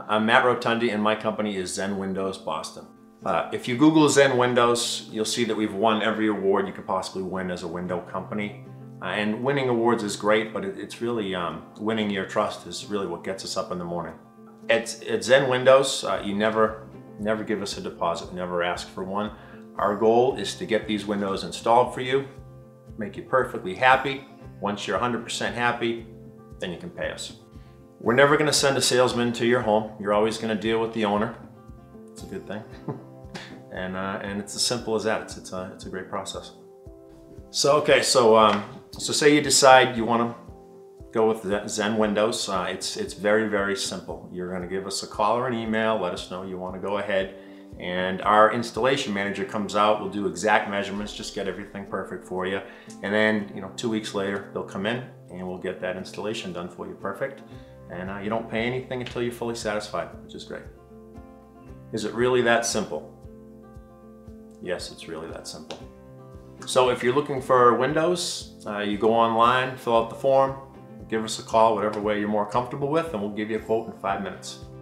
I'm Matt Rotondi and my company is Zen Windows Boston. If you Google Zen Windows, you'll see that we've won every award you could possibly win as a window company. And winning awards is great, but it's really winning your trust is really what gets us up in the morning. At Zen Windows, you never give us a deposit, never ask for one. Our goal is to get these windows installed for you, make you perfectly happy. Once you're 100% happy, then you can pay us. We're never going to send a salesman to your home. You're always going to deal with the owner. It's a good thing. and it's as simple as that. It's a great process. So say you decide you want to go with Zen Windows. It's very, very simple. You're going to give us a call or an email, let us know you want to go ahead, and our installation manager comes out. We'll do exact measurements, just get everything perfect for you, and then 2 weeks later they'll come in and we'll get that installation done for you perfect. And you don't pay anything until you're fully satisfied, which is great. Is it really that simple? Yes, it's really that simple. So if you're looking for windows, you go online, fill out the form, give us a call, whatever way you're more comfortable with, and we'll give you a quote in 5 minutes.